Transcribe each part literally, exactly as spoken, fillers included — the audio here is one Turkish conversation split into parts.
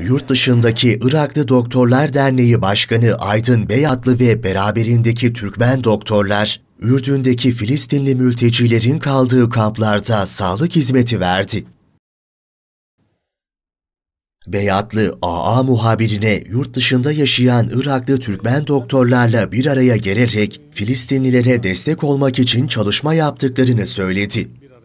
Yurt dışındaki Iraklı Doktorlar Derneği Başkanı Aydın Beyatlı ve beraberindeki Türkmen doktorlar, Ürdün'deki Filistinli mültecilerin kaldığı kamplarda sağlık hizmeti verdi. Beyatlı, A A muhabirine yurt dışında yaşayan Iraklı Türkmen doktorlarla bir araya gelerek Filistinlilere destek olmak için çalışma yaptıklarını söyledi.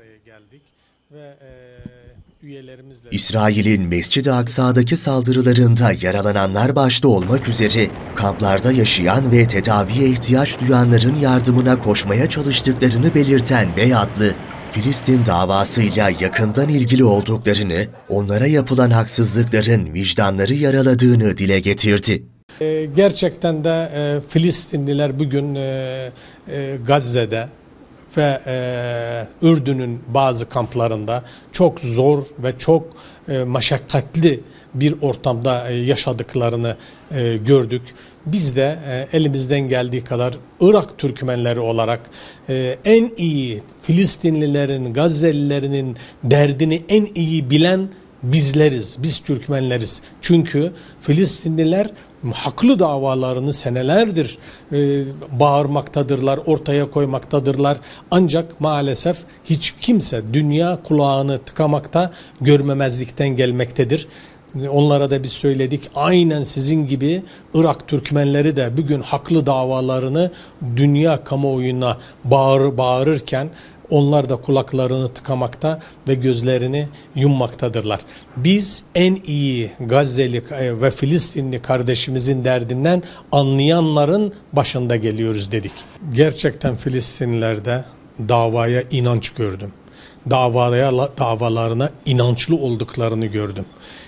İsrail'in Mescid-i Aksa'daki saldırılarında yaralananlar başta olmak üzere kamplarda yaşayan ve tedaviye ihtiyaç duyanların yardımına koşmaya çalıştıklarını belirten Beyatlı, Filistin davasıyla yakından ilgili olduklarını, onlara yapılan haksızlıkların vicdanları yaraladığını dile getirdi. Gerçekten de e, Filistinliler bugün e, e, Gazze'de ve e, Ürdün'ün bazı kamplarında çok zor ve çok e, meşakkatli bir ortamda e, yaşadıklarını e, gördük. Biz de e, elimizden geldiği kadar Irak Türkmenleri olarak e, en iyi Filistinlilerin, Gazze'lilerinin derdini en iyi bilen bizleriz, biz Türkmenleriz. Çünkü Filistinliler haklı davalarını senelerdir e, bağırmaktadırlar, ortaya koymaktadırlar. Ancak maalesef hiç kimse dünya kulağını tıkamakta, görmemezlikten gelmektedir. Onlara da biz söyledik, aynen sizin gibi Irak Türkmenleri de bugün haklı davalarını dünya kamuoyuna bağır, bağırırken onlar da kulaklarını tıkamakta ve gözlerini yummaktadırlar. Biz en iyi Gazze'li ve Filistinli kardeşimizin derdinden anlayanların başında geliyoruz dedik. Gerçekten Filistinlilerde davaya inanç gördüm. Davaya, davalarına inançlı olduklarını gördüm.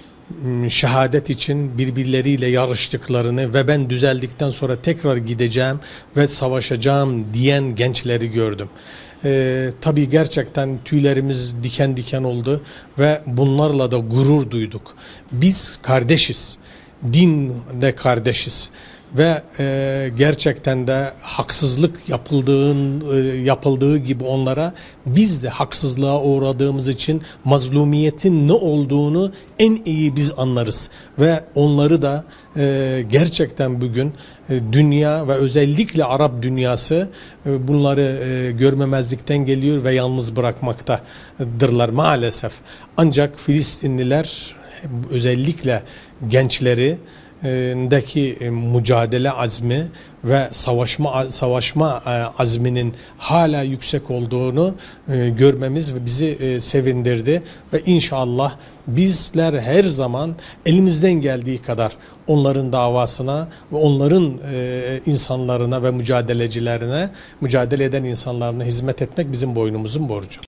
Şehadet için birbirleriyle yarıştıklarını ve ben düzeldikten sonra tekrar gideceğim ve savaşacağım diyen gençleri gördüm. Ee, tabii gerçekten tüylerimiz diken diken oldu ve bunlarla da gurur duyduk. Biz kardeşiz, dinde kardeşiz ve e, gerçekten de haksızlık yapıldığın, e, yapıldığı gibi onlara biz de haksızlığa uğradığımız için mazlumiyetin ne olduğunu en iyi biz anlarız ve onları da e, gerçekten bugün e, dünya ve özellikle Arap dünyası e, bunları e, görmemezlikten geliyor ve yalnız bırakmaktadırlar maalesef. Ancak Filistinliler özellikle gençleri deki mücadele azmi ve savaşma savaşma azminin hala yüksek olduğunu görmemiz bizi sevindirdi ve inşallah bizler her zaman elimizden geldiği kadar onların davasına ve onların insanlarına ve mücadelecilerine, mücadele eden insanlarına hizmet etmek bizim boynumuzun borcu.